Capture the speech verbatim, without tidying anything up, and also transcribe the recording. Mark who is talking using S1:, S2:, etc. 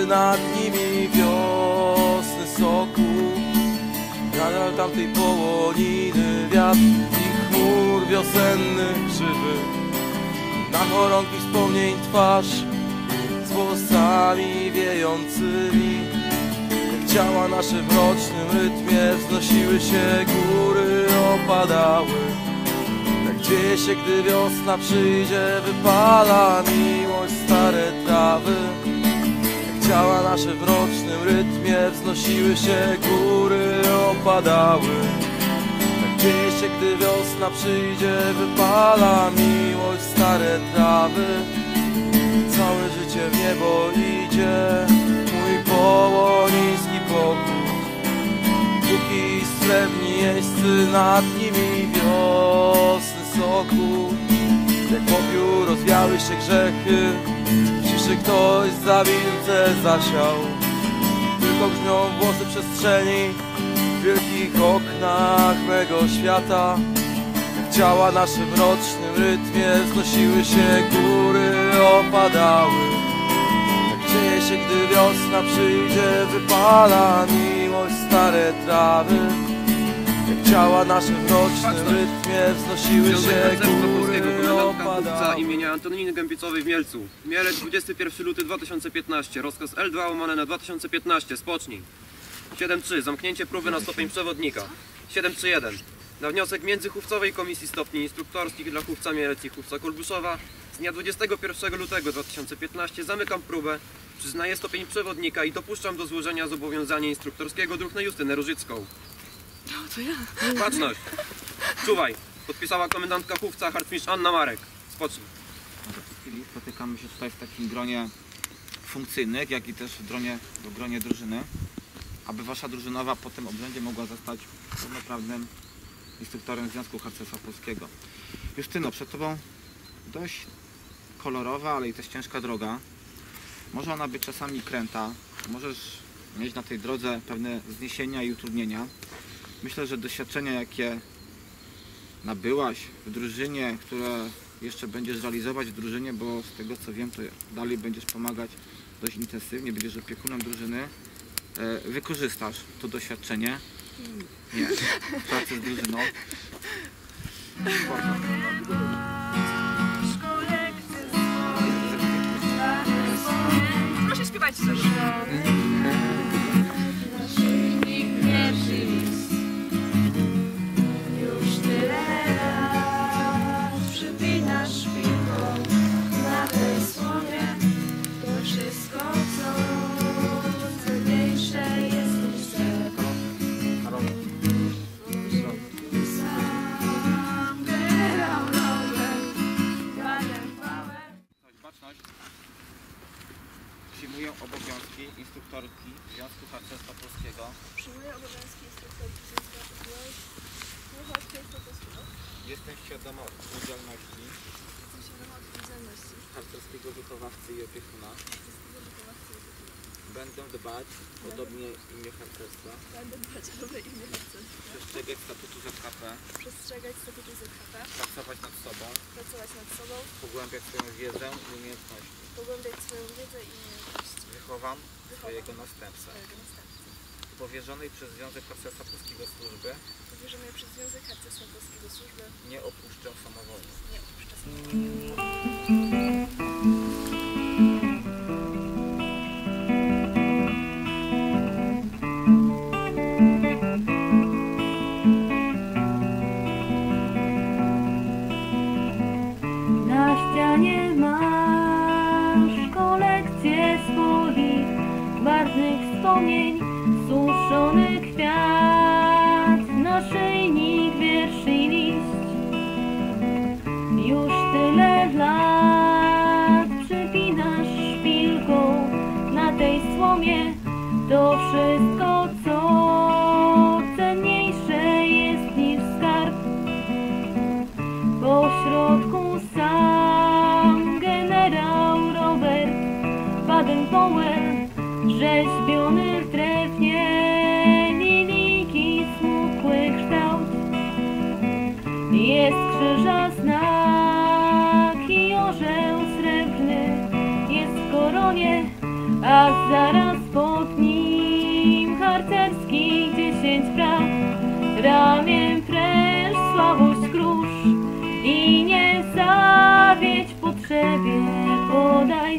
S1: miejscy, nad nimi wiosny soku. Nadal tamtej połoniny wiatr i chmur wiosennych krzywy. Na chorągwi wspomnień twarz z włosami wiejącymi. Jak ciała nasze w mrocznym rytmie wznosiły się, góry opadały. Tak dzieje się, gdy wiosna przyjdzie, wypala miłość stare trawy. Jak ciała nasze w mrocznym rytmie wznosiły się, góry opadały. Tak dzieje się, gdy wiosna przyjdzie, wypala miłość stare trawy. Całe życie w niebo idzie mój połoniński pokój. Póki srebrni jeźdźcy, nad nimi wiosny soku. Jak popiół rozwiały się grzechy, w ciszy ktoś zawilce zasiał. Tylko grzmią głosy przestrzeni w wielkich oknach mego świata. Jak ciała nasze w mrocznym rytmie wznosiły się, góry opadały. Tak dzieje się, gdy wiosna przyjdzie, wypala miłość stare trawy. Jak ciała nasze w mrocznym rytmie wznosiły się, góry opadały.
S2: Imienia Antoniny Gębicowej w Mielcu. Mielec, dwudziestego pierwszego lutego dwa tysiące piętnastego. Rozkaz L dwa łamane na dwa tysiące piętnaście. Spocznij. siedem trzy. Zamknięcie próby na stopień przewodnika. siedem trzy jeden. Na wniosek Międzychówcowej Komisji Stopni Instruktorskich dla Chówca Mielec i Chówca Kolbuszowa z dnia dwudziestego pierwszego lutego dwa tysiące piętnastego zamykam próbę, przyznaję stopień przewodnika i dopuszczam do złożenia zobowiązania instruktorskiego druhny Justynę Różycką.
S3: No to ja.
S2: Baczność. Czuwaj. Podpisała komendantka Chówca harcmistrz Anna Marek. Spocznij.
S4: W tej chwili spotykamy się tutaj w takim gronie funkcyjnych, jak i też w gronie, w gronie drużyny, aby wasza drużynowa po tym obrzędzie mogła zostać pełnoprawnym instruktorem Związku Harcerstwa Polskiego. Justyno, przed tobą dość kolorowa, ale i też ciężka droga. Może ona być czasami kręta, możesz mieć na tej drodze pewne zniesienia i utrudnienia. Myślę, że doświadczenia, jakie nabyłaś w drużynie, które jeszcze będziesz realizować w drużynie, bo z tego co wiem, to dalej będziesz pomagać dość intensywnie, będziesz opiekunem drużyny, wykorzystasz to doświadczenie. Nie, pracy z drużyną.
S3: Proszę śpiewać też.
S5: Naszyjnik pierwszy list. Już tyle lat przypinasz szpilką na tej słonie. To wszystko, co cenniejsze jest niż tego. Sam generał Robert, Daniel Pałek.
S4: Baczność. Przyjmuję obowiązki instruktorki Związku Harcerstwa Polskiego.
S5: Przyjmuję obowiązki instruktorki Związku Harcerstwa Polskiego.
S4: Jestem świadoma odpowiedzialności
S5: Jestem świadoma odpowiedzialności
S4: harcerskiego wychowawcy i opiekuna.
S5: harcerskiego wychowawcy i opiekuna.
S4: Będę dbać o dobre imię harcerstwa,
S5: Będę dbać o dobre imię harcerstwa.
S4: przestrzegać statutu Z K P,
S5: Przestrzegać statutu Z K P.
S4: pracować nad sobą,
S5: Pracować nad sobą.
S4: pogłębiać swoją wiedzę i umiejętności.
S5: Pogłębiać swoją wiedzę i umiejętności.
S4: Wychowam
S5: Wychowam
S4: swojego następcę.
S5: swojego następcę.
S4: Powierzonej przez Związek Harcerstwa Polskiego służby
S5: Powierzonej przez Związek Harcerstwa Polskiego służby
S4: nie opuszczę samowolnie.
S5: nie opuszcza samowolnie.
S6: Na ścianie masz kolekcję swoich barwnych wspomnień, suszony kwiat, naszyjnik, wiersz i liść. Już tyle lat przypinasz szpilką na tej słomie, to wszystko, co cenniejsze jest niż skarb. Pośrodku sam generał Robert Baden-Powell, rzeźbiony w drewnie, linijki smukły kształt. Jest krzyża znak i orzeł srebrny, jest w koronie a zaraz pod nim harcerskich dziesięć praw. Ramię pręż, sławość krusz i nie zawiedź w potrzebie, podaj